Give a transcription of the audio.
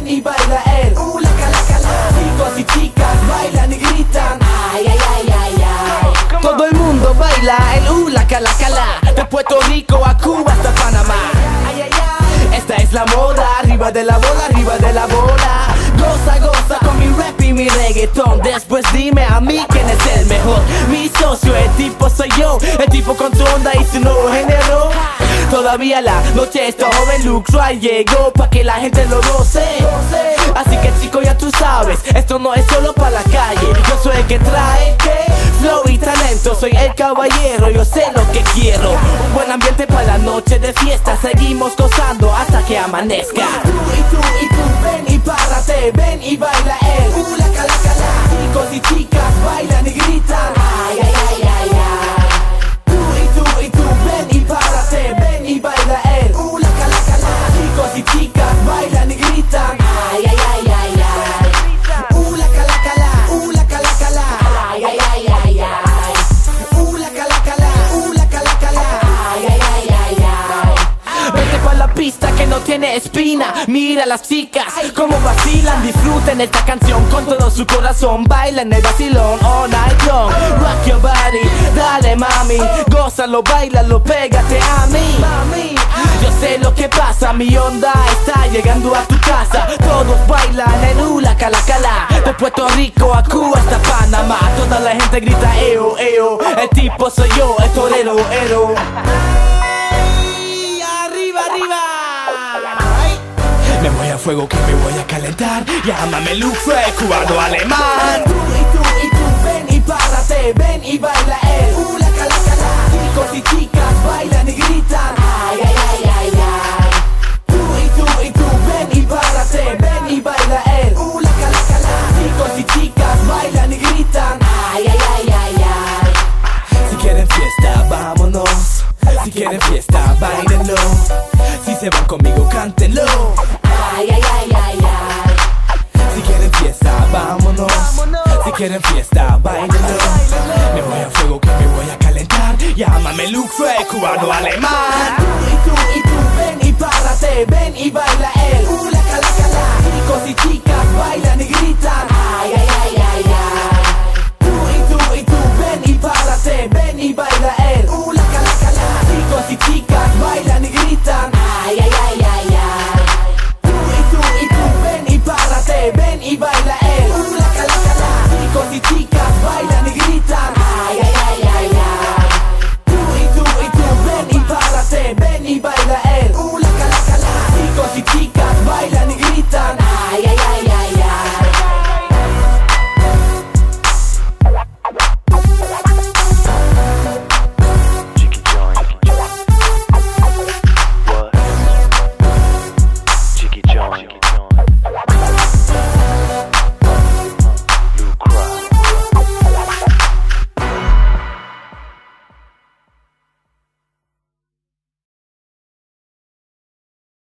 y baila él. La cala cala. Chicos y chicas bailan y gritan. Ay, ay, ay, ay, ay. Todo el mundo baila el la cala cala. De Puerto Rico a Cuba hasta Panamá. Ay, ay, ay. Esta es la moda, arriba de la bola, arriba de la bola. Goza, goza con mi rap y mi reggaetón. Después dime a mí quién es el mejor. Mi socio, el tipo soy yo. El tipo con tu onda y su nuevo género. Todavía la noche está joven, Luke Roy llegó pa' que la gente lo goce. Así que chico ya tú sabes, esto no es solo pa' la calle. Yo soy el que trae flow y talento, soy el caballero, yo sé lo que quiero. Un buen ambiente para la noche de fiesta, seguimos gozando hasta que amanezca. Y tú, ven y párate, ven y baila él. La cala cala, chicos y chicas bailan y gritan. Ay, ay, ay, ay, ay. Y tú, ven y párate, ven y baila él. La cala cala, chicos y chicas bailan y gritan. Ay, ay, ay, ay, ay. La cala cala, la cala cala. Ay, ay, ay, ay, ay. La cala cala, la cala cala. Ay, ay, ay, ay, ay. Vete pa' la pista que no tiene espina. Mira a las chicas como vacilan. Disfruten esta canción con todo su corazón. Bailan el vacilón all night long. Rock your body, dale mami. Gózalo, bailalo, pégate a mí. Yo sé lo que pasa, mi onda está llegando a tu casa. Todos bailan en la cala cala. De Puerto Rico a Cuba hasta Panamá. Toda la gente grita eo, eo. El tipo soy yo, el torero, ero. Arriba, arriba. Me voy a fuego que me voy a calentar. Llámame Luke Roy, cubano alemán. Y tú, ven y párate, ven y baila él. La cala cala, chicos y chicas bailan y gritan. Ay, ay, ay, ay, ay. Y tú, ven y párate, ven y baila él. La cala cala, chicos y chicas bailan y gritan. Ay, ay, ay, ay, ay. Si quieren fiesta, vámonos. Si quieren fiesta, bailenlo. Si se van conmigo, cántenlo. Ay, ay, ay, ay, ay. Si quieren fiesta, vámonos. Si quieren fiesta, bailenlo. Me voy a fuego que me voy a calentar. Llámame Luke Roy, cubano alemán. Y tú, ven y párate, ven y baila.